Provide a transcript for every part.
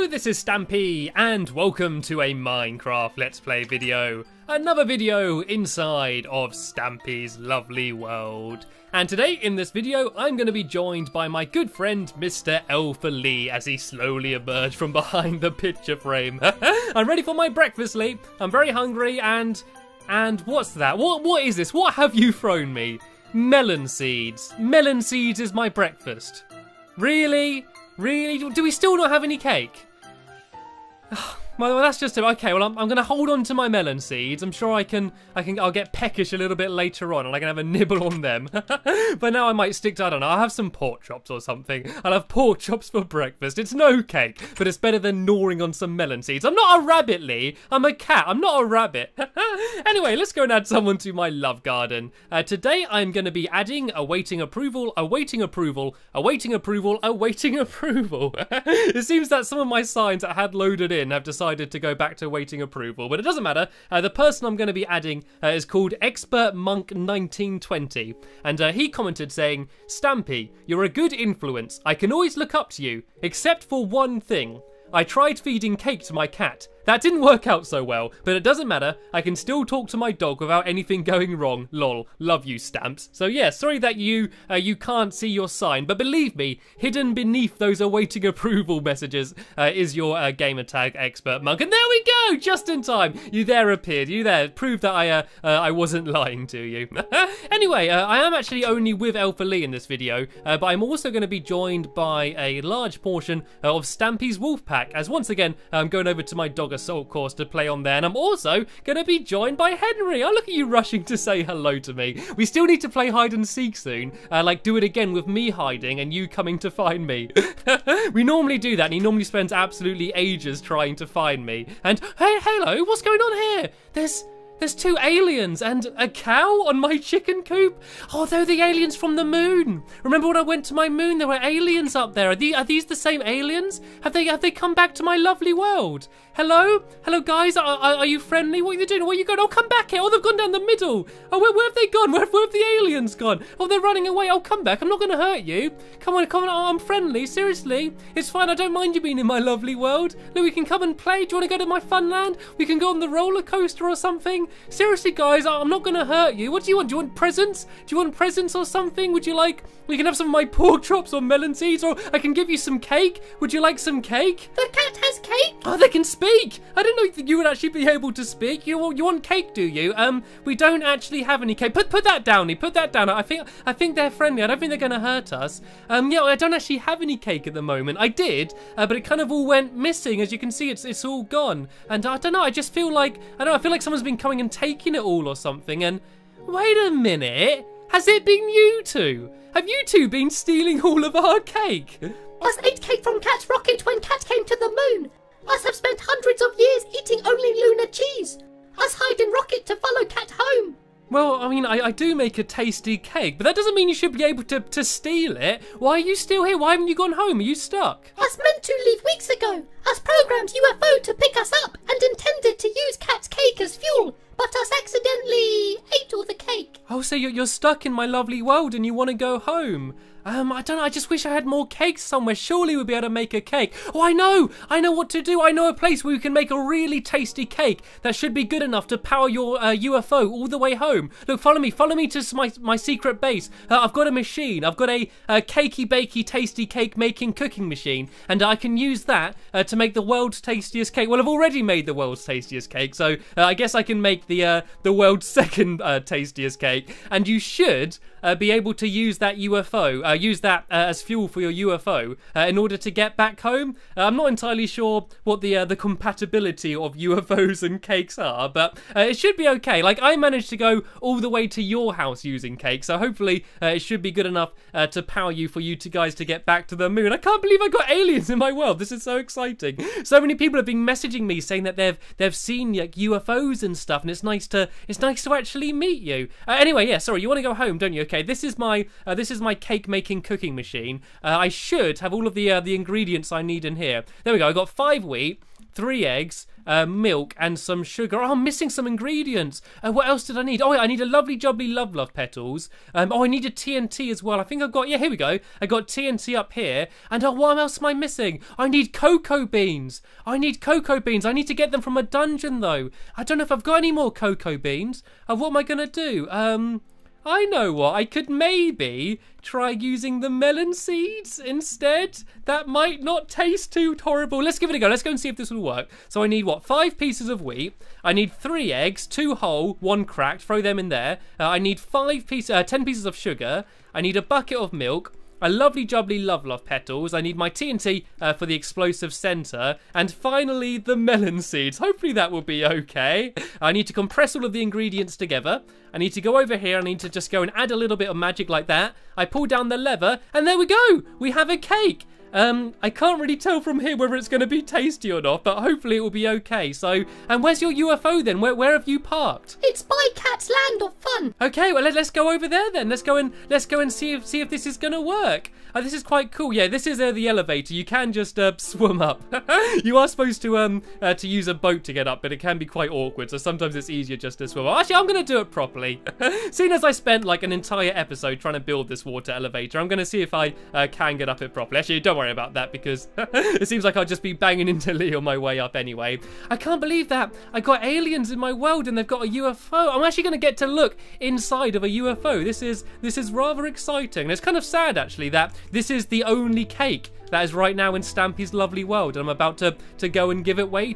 this is Stampy, and welcome to a Minecraft Let's Play video. Another video inside of Stampy's lovely world. And today in this video, I'm going to be joined by my good friend, Mr. Elfer as he slowly emerged from behind the picture frame. I'm ready for my breakfast, Lee. I'm very hungry, and what's that? What is this? What have you thrown me? Melon seeds. Melon seeds is my breakfast. Really? Really? Do we still not have any cake? Well, that's just it. Okay, well, I'm going to hold on to my melon seeds. I'm sure I'll get peckish a little bit later on and I can have a nibble on them. But now I might stick to, I don't know, I'll have some pork chops or something. I'll have pork chops for breakfast. It's no cake, but it's better than gnawing on some melon seeds. I'm not a rabbit, Lee. I'm a cat. I'm not a rabbit. Anyway, let's go and add someone to my love garden. Today, I'm going to be adding awaiting approval, awaiting approval, awaiting approval, awaiting approval. It seems that some of my signs that I had loaded in have decided to go back to awaiting approval, but it doesn't matter. The person I'm going to be adding is called Expert Monk 1920, and he commented saying, "Stampy, you're a good influence. I can always look up to you, except for one thing. I tried feeding cake to my cat. That didn't work out so well, but it doesn't matter. I can still talk to my dog without anything going wrong. Lol. Love you, Stamps." So yeah, sorry that you can't see your sign, but believe me, hidden beneath those awaiting approval messages is your gamer tag Expert Monk. And there we go, just in time. You there appeared. You there proved that I wasn't lying to you. Anyway, I am actually only with Elfer in this video, but I'm also going to be joined by a large portion of Stampy's Wolf Pack, as once again I'm going over to my dog Assault course to play on there, and I'm also going to be joined by Henry. Oh, look at you rushing to say hello to me. We still need to play hide and seek soon, like do it again with me hiding and you coming to find me. We normally do that, and he normally spends absolutely ages trying to find me. And hey, hello, what's going on here? There's two aliens and a cow on my chicken coop. Oh, they're the aliens from the moon. Remember when I went to my moon, there were aliens up there. Are these the same aliens? Have they come back to my lovely world? Hello? Hello, guys? Are you friendly? What are you doing? Where are you going? Oh, come back here. Oh, they've gone down the middle. Oh, where have they gone? Where have the aliens gone? Oh, they're running away. Oh, come back. I'm not going to hurt you. Come on. Oh, I'm friendly. Seriously. It's fine. I don't mind you being in my lovely world. Look, we can come and play. Do you want to go to my fun land? We can go on the roller coaster or something. Seriously, guys, I'm not going to hurt you. What do you want? Do you want presents? Do you want presents or something? Would you like... We can have some of my pork chops or melon seeds, or I can give you some cake. Would you like some cake? The cat has cake. Oh, they can speak. I didn't know that you would actually be able to speak. You want cake, do you? We don't actually have any cake. Put that down, Lee. Put that down. I think they're friendly. I don't think they're going to hurt us. Yeah, I don't actually have any cake at the moment. I did, but it kind of all went missing. As you can see, it's all gone. And I don't know. I just feel like I feel like someone's been coming and taking it all or something. And wait a minute. Has it been you two? Have you two been stealing all of our cake? Us ate cake from Cat's rocket when Cat came to the moon. Us have spent hundreds of years eating only lunar cheese. Us hide in rocket to follow Cat home. Well, I mean, I do make a tasty cake, but that doesn't mean you should be able to steal it. Why are you still here? Why haven't you gone home? Are you stuck? Us meant to leave weeks ago. Us programmed UFO to pick us up and intended to use Cat's cake as fuel, but us accidentally ate all the cake. Oh, so you're stuck in my lovely world and you want to go home. I don't know, I just wish I had more cakes somewhere. Surely we'd be able to make a cake. Oh, I know what to do. I know a place where we can make a really tasty cake that should be good enough to power your UFO all the way home. Look, follow me to my secret base. I've got a machine. I've got a cakey, bakey, tasty cake making cooking machine, and I can use that to make the world's tastiest cake. Well, I've already made the world's tastiest cake, so I guess I can make the world's second tastiest cake, and you should be able to use that UFO, use that as fuel for your UFO in order to get back home. I'm not entirely sure what the compatibility of UFOs and cakes are, but it should be okay. Like, I managed to go all the way to your house using cake, so hopefully it should be good enough to power you for you two guys to get back to the moon. I can't believe I got aliens in my world. This is so exciting. So many people have been messaging me saying that they've seen like UFOs and stuff, and it's nice to actually meet you. Anyway, yeah, sorry, you want to go home, don't you? Okay, this is my cake making cooking machine. I should have all of the ingredients I need in here. There we go. I got 5 wheat, 3 eggs, milk, and some sugar. Oh, I'm missing some ingredients. What else did I need? Oh, I need a lovely jubbly love petals. Oh, I needed TNT as well. I think I've got, yeah, here we go. I got TNT up here. And oh, what else am I missing? I need cocoa beans. I need cocoa beans. I need to get them from a dungeon, though. I don't know if I've got any more cocoa beans. What am I going to do? I know what. I could maybe try using the melon seeds instead. That might not taste too horrible. Let's give it a go. Let's go and see if this will work. So I need, what, 5 pieces of wheat. I need 3 eggs, 2 whole, 1 cracked. Throw them in there. I need 10 pieces of sugar. I need a bucket of milk. A lovely jubbly love petals. I need my TNT for the explosive center. And finally, the melon seeds. Hopefully that will be okay. I need to compress all of the ingredients together. I need to go over here. I need to just go and add a little bit of magic like that. I pull down the lever and there we go. We have a cake. I can't really tell from here whether it's going to be tasty or not, but hopefully it will be okay. So, and where's your UFO then? Where have you parked? It's by Cat's Land of Fun. Okay, well let's go over there then. Let's go and see if this is going to work. This is quite cool. Yeah, this is the elevator. You can just swim up. You are supposed to use a boat to get up, but it can be quite awkward. So sometimes it's easier just to swim up. Actually, I'm going to do it properly. Seeing as I spent like an entire episode trying to build this water elevator, I'm going to see if I can get up it properly. Actually, don't worry about that because it seems like I'll just be banging into Lee on my way up anyway. I can't believe that. I got aliens in my world and they've got a UFO. I'm actually going to get to look inside of a UFO. This is rather exciting. And it's kind of sad actually that this is the only cake that is right now in Stampy's lovely world, and I'm about to go and give it away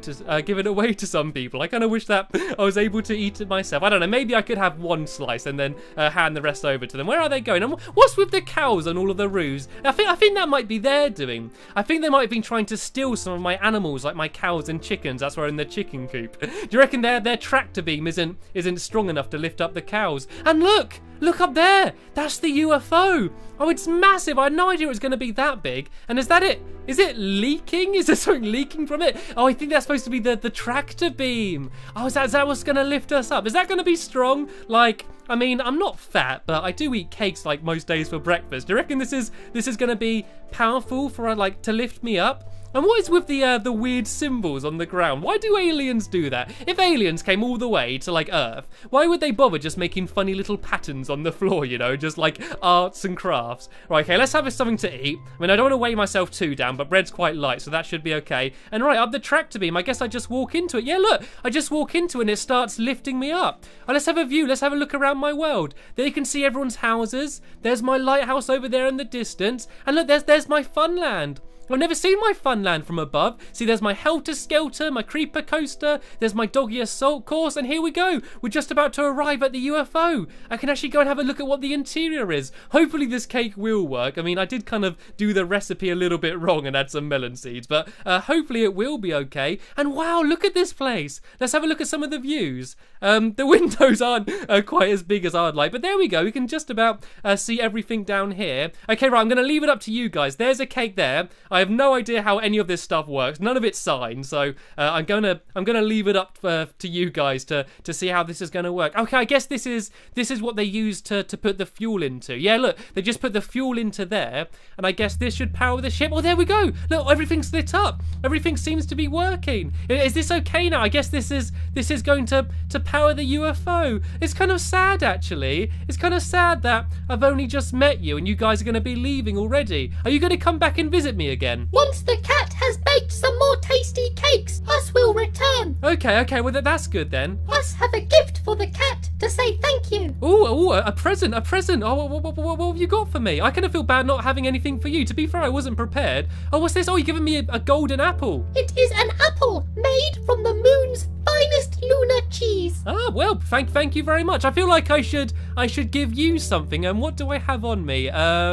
to some people. I kind of wish that I was able to eat it myself. I don't know, maybe I could have 1 slice and then hand the rest over to them. Where are they going? And what's with the cows and all of the roofs? I think that might be their doing. I think they might have been trying to steal some of my animals, like my cows and chickens. That's why in the chicken coop. Do you reckon their tractor beam isn't strong enough to lift up the cows? And look up there. That's the UFO. Oh, it's massive. I had no idea it was going to be that big. And is that it? Is it leaking? Is there something leaking from it? Oh, I think that's supposed to be the tractor beam. Oh, is that what's going to lift us up? Is that going to be strong? Like, I mean, I'm not fat, but I do eat cakes like most days for breakfast. Do you reckon this is going to be powerful for like to lift me up? And what is with the weird symbols on the ground? Why do aliens do that? If aliens came all the way to like Earth, why would they bother just making funny little patterns on the floor, you know, just like arts and crafts? Right, okay, let's have something to eat. I mean, I don't want to weigh myself too down, but bread's quite light, so that should be okay. And right, up the tractor beam, I guess I just walk into it. Yeah, look, I just walk into it and it starts lifting me up. Oh, let's have a view. Let's have a look around my world. There you can see everyone's houses. There's my lighthouse over there in the distance. And look, there's my fun land. I've never seen my fun land from above. See, there's my Helter Skelter, my Creeper Coaster, there's my Doggy Assault course, and here we go. We're just about to arrive at the UFO. I can actually go and have a look at what the interior is. Hopefully this cake will work. I mean, I did kind of do the recipe a little bit wrong and add some melon seeds, but hopefully it will be okay. And wow, look at this place. Let's have a look at some of the views. The windows aren't quite as big as I'd like, but there we go. We can just about see everything down here. Okay, right, I'm going to leave it up to you guys. There's a cake there. I have no idea how any of this stuff works. None of it's signed, so I'm gonna leave it up to you guys to see how this is gonna work. Okay, I guess this is what they use to put the fuel into. Yeah, look, they just put the fuel into there, and I guess this should power the ship. Oh, there we go. Look, everything's lit up. Everything seems to be working. Is this okay now? I guess this is going to power the UFO. It's kind of sad, actually. It's kind of sad that I've only just met you and you guys are going to be leaving already. Are you going to come back and visit me again? Once the cat has baked some more tasty cakes, us will return. Okay, well that's good then. Us have a gift for the cat to say thank you. Ooh, a present. Oh, what have you got for me? I kind of feel bad not having anything for you. To be fair, I wasn't prepared. Oh, what's this? Oh, you're giving me a golden apple. It is an apple made from the moon's finest lunar cheese. Ah, well, thank you very much. I feel like I should give you something. And what do I have on me?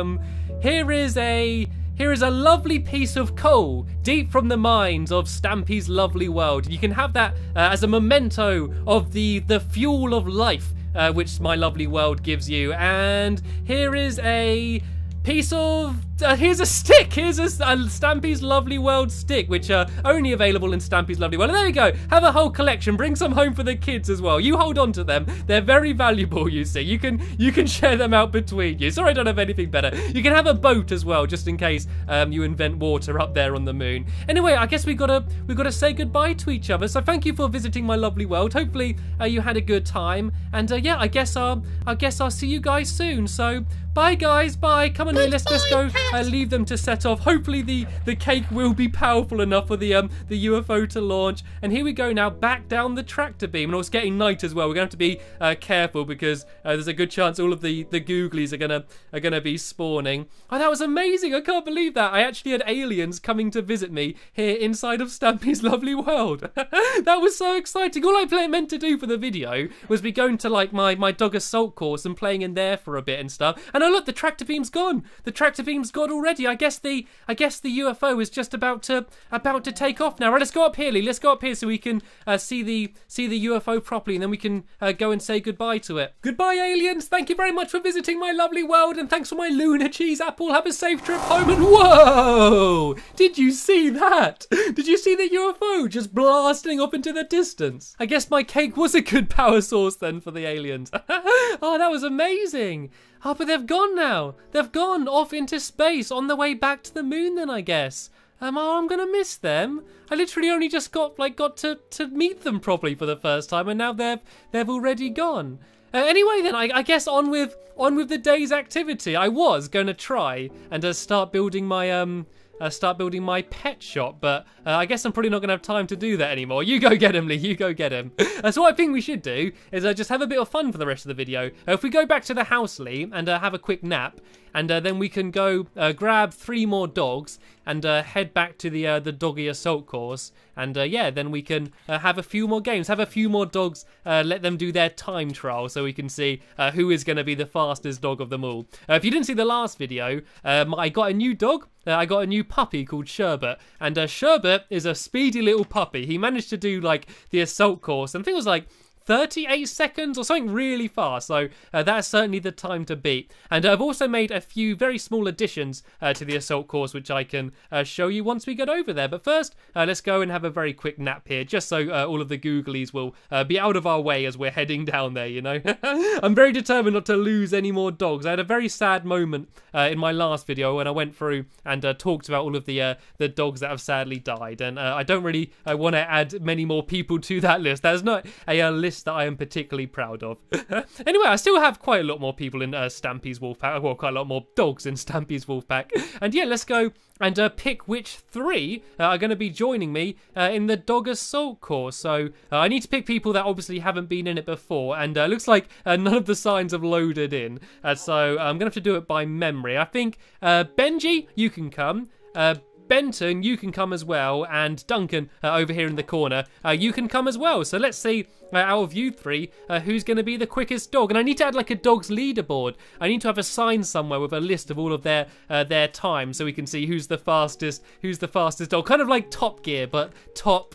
Here is a lovely piece of coal deep from the mines of Stampy's lovely world. You can have that as a memento of the fuel of life which my lovely world gives you. And here is a piece of here's a stick. Here's a Stampy's Lovely World stick, which are only available in Stampy's Lovely World. And there you go. Have a whole collection. Bring some home for the kids as well. You hold on to them. They're very valuable, you see. You can share them out between you. Sorry, I don't have anything better. You can have a boat as well, just in case you invent water up there on the moon. Anyway, I guess we gotta say goodbye to each other. So thank you for visiting my lovely world. Hopefully you had a good time. And yeah, I guess I'll see you guys soon. So bye, guys. Bye. Come on, let's go leave them to set off. Hopefully the cake will be powerful enough for the UFO to launch. And here we go now, back down the tractor beam. And it's getting night as well. We're gonna have to be careful because there's a good chance all of the googlies are gonna be spawning. Oh, that was amazing! I can't believe that. I actually had aliens coming to visit me here inside of Stampy's Lovely World. That was so exciting. All I meant to do for the video was be going to like my dog assault course and playing in there for a bit and stuff. And oh look, the tractor beam's gone. The tractor beam's gone already. I guess the UFO is just about to take off now. Right, let's go up here, Lee. Let's go up here so we can see the UFO properly, and then we can go and say goodbye to it. Goodbye, aliens. Thank you very much for visiting my lovely world, and thanks for my Lunar cheese apple. Have a safe trip home. And whoa! Did you see that? Did you see the UFO just blasting off into the distance? I guess my cake was a good power source then for the aliens. Oh, that was amazing. Oh, but they've gone now. They've gone off into space on the way back to the moon then, I guess. Oh, I'm gonna miss them. I literally only just got to meet them properly for the first time, and now they've already gone. Anyway, then I guess on with the day's activity. I was gonna try and start building my pet shop, but I guess I'm probably not going to have time to do that anymore. You go get him, Lee. You go get him. So what I think we should do is just have a bit of fun for the rest of the video. If we go back to the house, Lee, and have a quick nap, and then we can go grab 3 more dogs and head back to the doggy assault course. And yeah, then we can have a few more games, have a few more dogs, let them do their time trial so we can see who is going to be the fastest dog of them all. If you didn't see the last video, I got a new dog. I got a new puppy called Sherbet, and Sherbet is a speedy little puppy. He managed to do like the assault course, and I think it was like 38 seconds or something really fast, so that's certainly the time to beat. And I've also made a few very small additions to the assault course, which I can show you once we get over there. But first, let's go and have a very quick nap here, just so all of the googlies will be out of our way as we're heading down there, you know. I'm very determined not to lose any more dogs. I had a very sad moment in my last video when I went through and talked about all of the dogs that have sadly died, and I don't really want to add many more people to that list. That's not a list that I am particularly proud of. Anyway, I still have quite a lot more people in Stampy's Wolfpack, well, quite a lot more dogs in Stampy's Wolfpack. And yeah, let's go and pick which 3 are going to be joining me in the dog assault course. So I need to pick people that obviously haven't been in it before, and looks like none of the signs have loaded in. So I'm going to have to do it by memory. I think Benji, you can come. Benton, you can come as well, and Duncan over here in the corner, you can come as well. So let's see, out of you 3, who's going to be the quickest dog. And I need to add like a dog's leaderboard. I need to have a sign somewhere with a list of all of their time, so we can see who's the fastest dog. Kind of like Top Gear, but top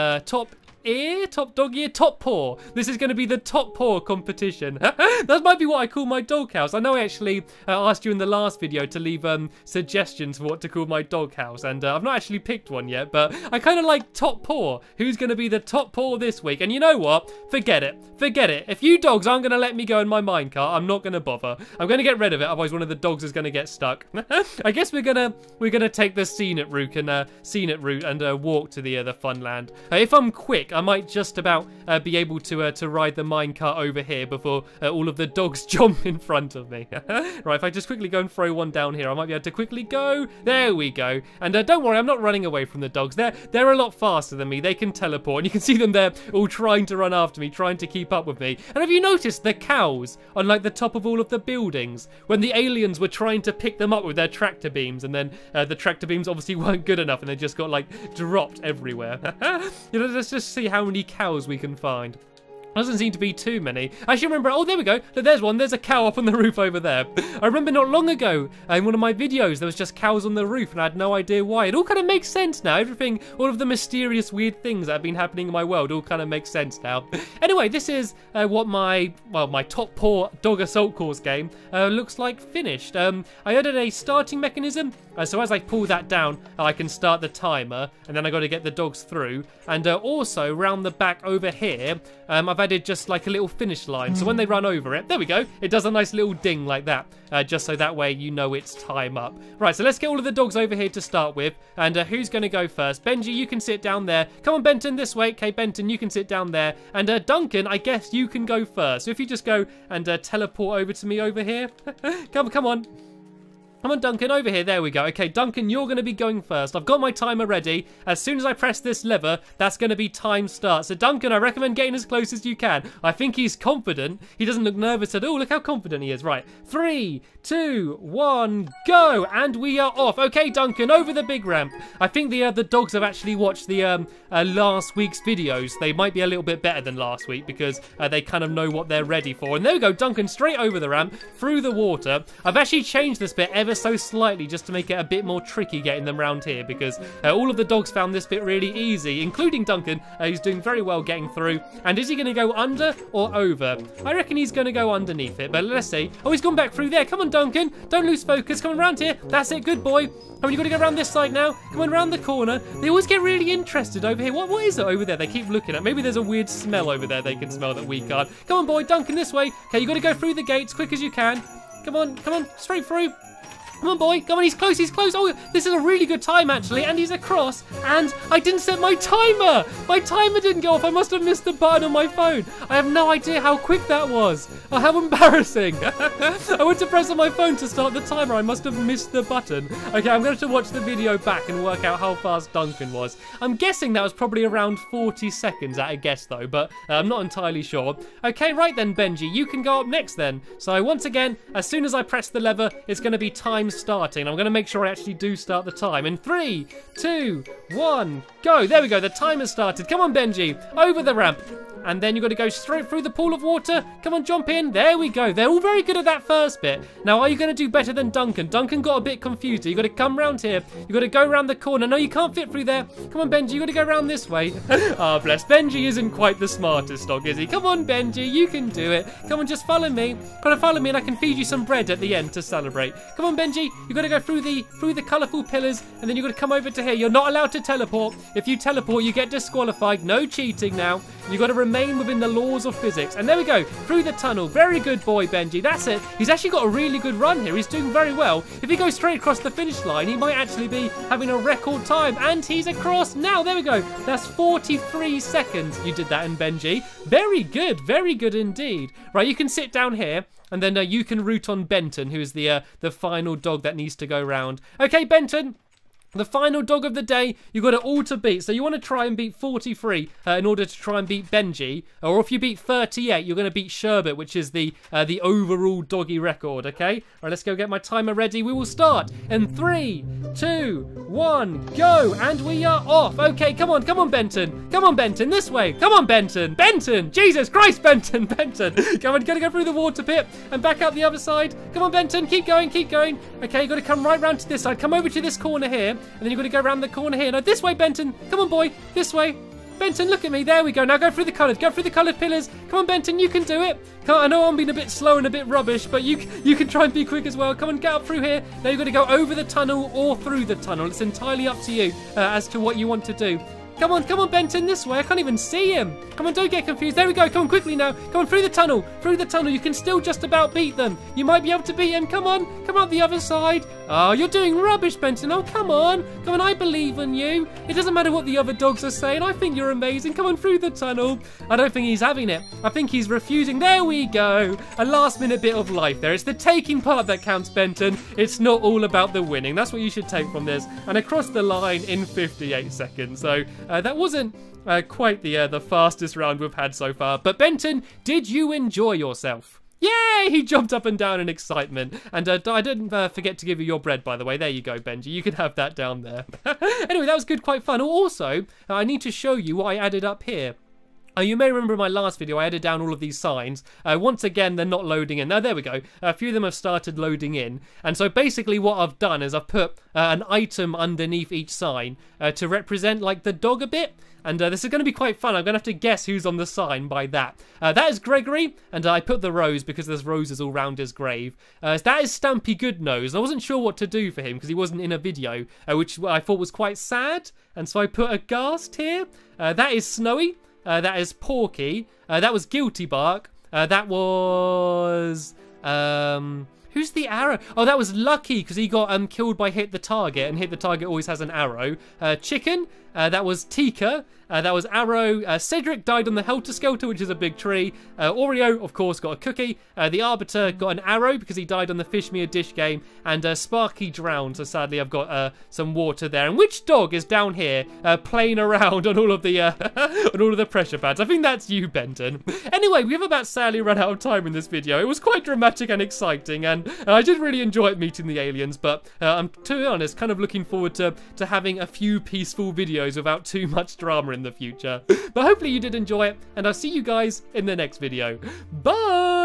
dog ear, top paw. This is going to be the top paw competition. That might be what I call my doghouse. I know I actually asked you in the last video to leave suggestions for what to call my doghouse, and I've not actually picked one yet, but I kind of like top paw. Who's going to be the top paw this week? And you know what? Forget it. If you dogs aren't going to let me go in my minecart, I'm not going to bother. I'm going to get rid of it, otherwise one of the dogs is going to get stuck. I guess we're gonna take the scenic route and walk to the fun land. If I'm quick, I might just about be able to ride the minecart over here before all of the dogs jump in front of me. Right, if I just quickly go and throw one down here, I might be able to quickly go. There we go. And don't worry, I'm not running away from the dogs. They're a lot faster than me. They can teleport, and you can see them there all trying to run after me, trying to keep up with me. And have you noticed the cows on like the top of all of the buildings when the aliens were trying to pick them up with their tractor beams, and then the tractor beams obviously weren't good enough, and they just got like dropped everywhere. You know, let's just see how many cows we can find. Doesn't seem to be too many. I actually remember, oh, there we go. Look, there's one. There's a cow up on the roof over there. I remember not long ago, in one of my videos, there was just cows on the roof, and I had no idea why. It all kind of makes sense now. Everything, all of the mysterious, weird things that have been happening in my world all kind of makes sense now. Anyway, this is what my top paw dog assault course game looks like finished. I added a starting mechanism, so as I pull that down, I can start the timer, and then I got to get the dogs through. And also, round the back over here, I've added just like a little finish line, so when they run over it, there we go, it does a nice little ding like that, just so that way you know it's time up. Right, so let's get all of the dogs over here to start with, and who's going to go first? Benji, you can sit down there. Come on, Benton, this way. Okay, Benton, you can sit down there, and Duncan, I guess you can go first. So if you just go and teleport over to me over here. Come on. Come on, Duncan, over here. There we go. Okay, Duncan, you're going to be going first. I've got my timer ready. As soon as I press this lever, that's going to be time start. So, Duncan, I recommend getting as close as you can. I think he's confident. He doesn't look nervous at all. Look how confident he is. Right. 3, 2, 1, go. And we are off. Okay, Duncan, over the big ramp. I think the dogs have actually watched the last week's videos. They might be a little bit better than last week because they kind of know what they're ready for. And there we go, Duncan, straight over the ramp, through the water. I've actually changed this bit ever so slightly just to make it a bit more tricky getting them round here because all of the dogs found this bit really easy, including Duncan, who's doing very well getting through. And is he going to go under or over? I reckon he's going to go underneath it, but let's see. Oh, he's gone back through there. Come on, Duncan. Don't lose focus. Come on around here. That's it. Good boy. Oh, you got to go around this side now. Come on, around the corner. They always get really interested over here. What is it over there? They keep looking at. Maybe there's a weird smell over there they can smell that we can't. Come on, boy. Duncan, this way. Okay, you got to go through the gates quick as you can. Come on, straight through. Come on, boy. Come on, he's close, he's close. Oh, this is a really good time, actually. And he's across. And I didn't set my timer. My timer didn't go off. I must have missed the button on my phone. I have no idea how quick that was. Oh, how embarrassing. I went to press on my phone to start the timer. I must have missed the button. Okay, I'm going to watch the video back and work out how fast Duncan was. I'm guessing that was probably around 40 seconds at a guess, though. But I'm not entirely sure. Okay, right then, Benji. You can go up next then. So once again, as soon as I press the lever, it's going to be time starting. I'm going to make sure I actually do start the time. In 3, 2, 1, go. There we go. The timer started. Come on, Benji. Over the ramp. And then you've got to go straight through the pool of water. Come on, jump in. There we go. They're all very good at that first bit. Now, are you going to do better than Duncan? Duncan got a bit confused. You've got to come round here. You've got to go around the corner. No, you can't fit through there. Come on, Benji. You've got to go around this way. Ah, bless. Benji isn't quite the smartest dog, is he? Come on, Benji. You can do it. Come on, just follow me. Got to follow me and I can feed you some bread at the end to celebrate. Come on, Benji. You've got to go through the colourful pillars and then you've got to come over to here. You're not allowed to teleport. If you teleport, you get disqualified. No cheating now. You've got to remain within the laws of physics. And there we go, through the tunnel. Very good boy, Benji. That's it. He's actually got a really good run here. He's doing very well. If he goes straight across the finish line, he might actually be having a record time. And he's across now. There we go. That's 43 seconds you did that in, Benji. Very good indeed. Right, you can sit down here. And then you can root on Benton, who is the final dog that needs to go round. Okay, Benton. The final dog of the day, you've got it all to beat. So you want to try and beat 43 in order to try and beat Benji. Or if you beat 38, you're going to beat Sherbet, which is the overall doggy record, okay? All right, let's go get my timer ready. We will start in 3, 2, 1, go. And we are off. Okay, come on, Benton. Come on, Benton, this way. Come on, Benton. Benton, Jesus Christ, Benton. Come on, gotta go through the water pit and back out the other side. Come on, Benton, keep going. Okay, you got to come right round to this side. Come over to this corner here. And then you've got to go around the corner here. No, this way, Benton. Come on, boy. This way. Benton, look at me. There we go. Now go through the coloured. Go through the coloured pillars. Come on, Benton. You can do it. I know I'm being a bit slow and a bit rubbish, but you can try and be quick as well. Come on, get up through here. Now you've got to go over the tunnel or through the tunnel. It's entirely up to you as to what you want to do. Come on, Benton, this way. I can't even see him. Come on, don't get confused. There we go. Come on, quickly now. Come on, through the tunnel. You can still just about beat them. You might be able to beat him. Come on. Come out the other side. Oh, you're doing rubbish, Benton. Oh, come on. I believe in you. It doesn't matter what the other dogs are saying. I think you're amazing. Come on, through the tunnel. I don't think he's having it. I think he's refusing. There we go. A last-minute bit of life there. It's the taking part that counts, Benton. It's not all about the winning. That's what you should take from this. And across the line in 58 seconds. So that wasn't quite the fastest round we've had so far. But Benton, did you enjoy yourself? Yay! He jumped up and down in excitement. And I didn't forget to give you your bread, by the way. There you go, Benji. You can have that down there. Anyway, that was quite fun. Also, I need to show you what I added up here. You may remember in my last video I added down all of these signs. Once again, they're not loading in. Now, there we go. A few of them have started loading in. And so basically what I've done is I've put an item underneath each sign to represent like the dog a bit. And this is going to be quite fun. I'm going to have to guess who's on the sign by that. That is Gregory, and I put the rose because there's roses all round his grave. That is Stampy Goodnose. I wasn't sure what to do for him because he wasn't in a video, which I thought was quite sad. And so I put a ghast here. That is Snowy. That is Porky. That was Guilty Bark. That was... who's the arrow? Oh, that was Lucky, because he got killed by Hit the Target, and Hit the Target always has an arrow. Chicken. That was Tika. That was Arrow. Cedric died on the Helter Skelter, which is a big tree. Oreo, of course, got a cookie. The Arbiter got an arrow because he died on the Fish Me a Dish game. And Sparky drowned, so sadly I've got some water there. And which dog is down here playing around on all of the on all of the pressure pads? I think that's you, Benton. Anyway, we have about sadly run out of time in this video. It was quite dramatic and exciting, and I did really enjoy meeting the aliens, but I'm, to be honest, kind of looking forward to having a few peaceful videos without too much drama in the future. But hopefully you did enjoy it, and I'll see you guys in the next video. Bye!